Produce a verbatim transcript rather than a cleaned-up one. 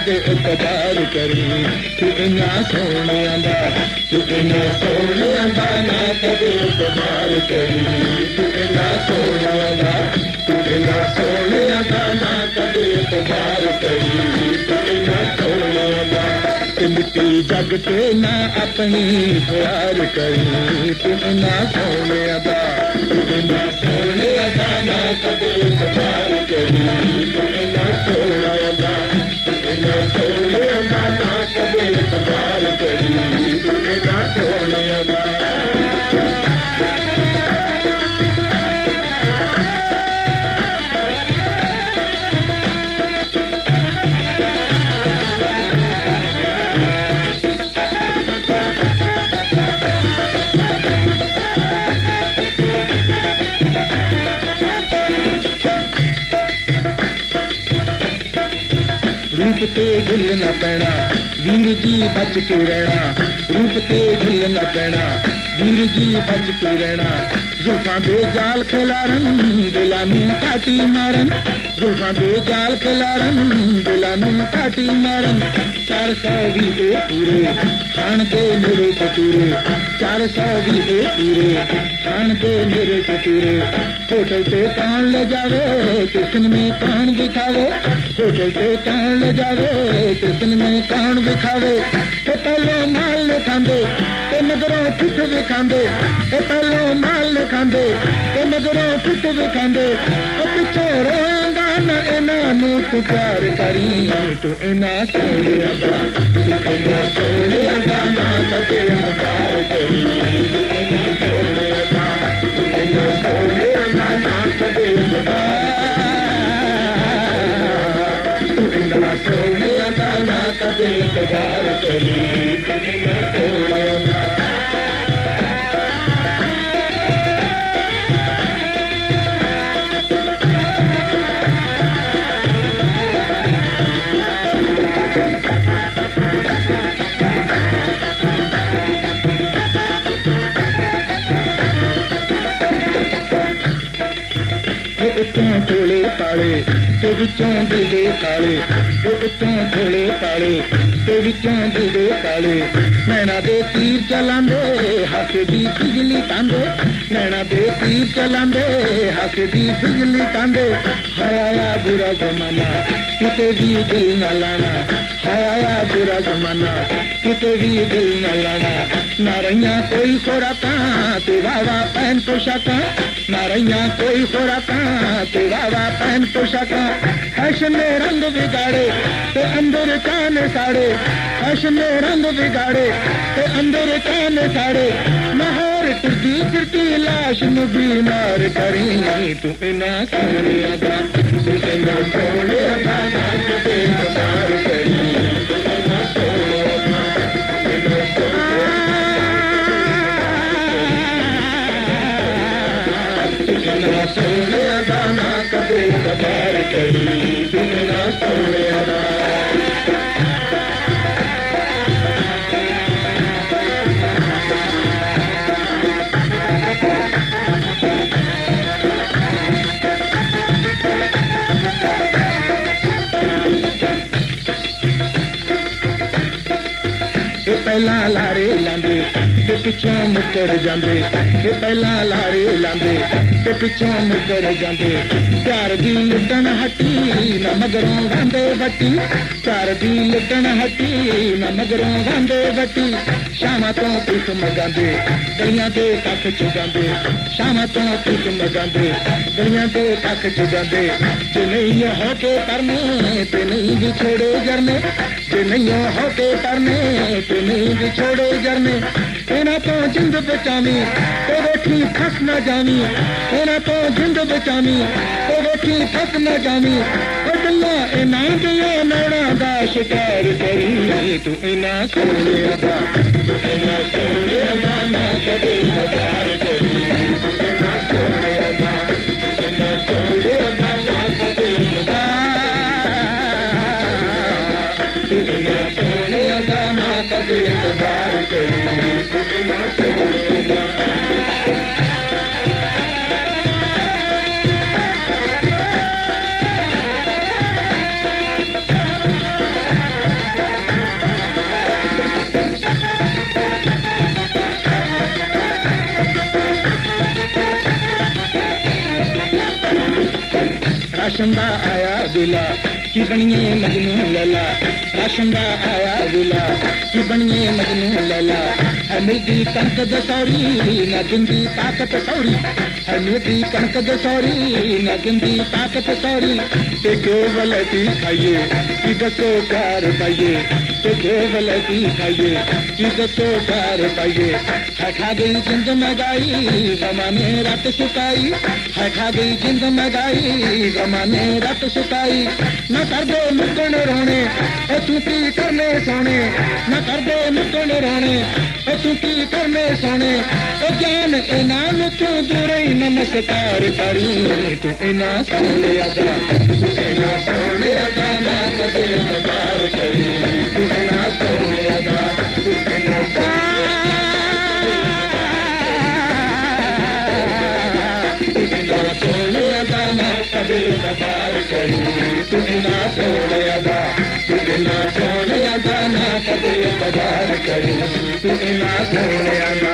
कदे इतबार करी तू इना सोने दा तू इना सोने दा ना कदे इतबार करी तू इना सोने दा तू इना सोने दा ना कदे इतबार करी तू इना सोने दा मिट्टी जग के ना अपनी प्यार करी तू इना सोने दा तू इना सोने दा ना कदे इतबार करी तू इना सोने दा तू इना सोने दा ना कदे इतबार करी तू इना सोने दा रूप ते ढिल न पैना वीर जी बच के रहना रूप ते ढिल न पैना वीर जी बच के रहना जुल्फां दे जाल खिलारन दिलां नूं काटी मारन जुल्फां दे जाल खिलारन दिलां नूं काटी मारन चार सौ भी दे पूरे खान दे मेरे कतूरे चार सौ भी दे पूरे खान दे मेरे कतूरे होटल से कौन ले जावे किसन में कौन दिखावे होटल से कौन ले जावे किसन में कौन दिखावे ते पहले माल ले खांदे ते मगरों पिठ भी खांदे ते पहले माल ले खांदे ते मगरों पिठ भी खांदे ओ पिछे रोएंगा न इन्हां नूं तू प्यार करी तू इन्हां सोने दा तू इन्हां सोने दा ना कदे प्यार करी तू इन्हां सोने दा तू इन्हां सोने दा ना कदे सोने दा ना कदे इतबार करी तू इन्हां सोने दा उत्तों थोड़े पाले ते विचों दिले काले उत्तों थोड़े पाले ते विचों दिले काले नैना दे तीर चलांदे हसदी बिजली तांदे नैना दे तीर चलांदे हसदी बिजली तांदे हाया बुरा जमाना किते भी दिल न लाना हाया बुरा जमाना किते भी दिल न लाना ना रहियां कोई खुराकां ते वावा पहन पोशाकां ना रहियां कोई खुराकां ते वावा पहन पोशाकां फैशन ने रंग बिगाड़े ते अंदर कान साड़े फैशन ने रंग बिगाड़े ते अंदर कान साड़े नहर टुरदी फिरती लाश नूं बीमार करी तू इन्हां सोने दा तू इन्हां सोने दा ना कदे इतबार करी तू इन्हां सोने दा इन्हां सोने इन्हां सोने दा ना कदे इतबार करी तू इन्हां सोने दा पहला लारे लांदे ते पिछों मुकर जांदे ते पहला लारे लांदे ते पिछों मुकर जांदे प्यार दी लुटन हटी न मगरों गांदे बटी प्यार दी लुटन हटी न मगरों गांदे बटी शामा तो पिक मगांदे गलियां ते कख चुगांदे शामा तो पिक मगांदे गलियां ते कख चुगांदे जे नहीं हो के करने ते नहीं बिछोड़े जरने जे नहीं हो के करने ते नहीं बिछोड़े जरने इन्हां तो जिंद बचावी ते वेठी फस न जावी इन्हां तो जिंद बचावी ते वेठी फस न जावी अल्लाह इन्हां दियां नौड़ां दा शिकार करी तू इन्हां सोने दा तू इन्हां सोने दा ना कदे इतबार करी तू इन्हां सोने दा तू इन्हां सोने दा ना कदे इतबार तू इन्हां सोने दा ना कदे इतबार करी तू इन्हां सोने दा राशंदा आया दूल्हा की बनिए मजनू लैला राशंदा आया दूल्हा की बनिए मजनू लैला है मिलदी कनक दे सौरी न दिंदी ताकत सौरी है मिलदी कनक दे सौरी न दिंदी ताकत सौरी ते केवल दी खाइए की दसो प्यार पाइए ते केवल दी खाइए की दसो प्यार पाइए है खा गई जिंद महंगाई गमा ने रात सुकाई है खा गई जिंद महंगाई गमा ने रात सुकाई न कर दे मुकन रोने ए तू की करने सोने न कर दे मुकन रोने ए तू की करने सोने ए जान इनाम तू दूर ही नमस्कार करी तू इना सोने अदा तू इना सोने अदा ना कदे नमस्कार करी तू इना सोने अदा तू इना सोने अदा ना कदे नमस्कार करी तू इना सोने अदा तू इना सोने अदा ना कदे नमस्कार करी तू इना सोने अदा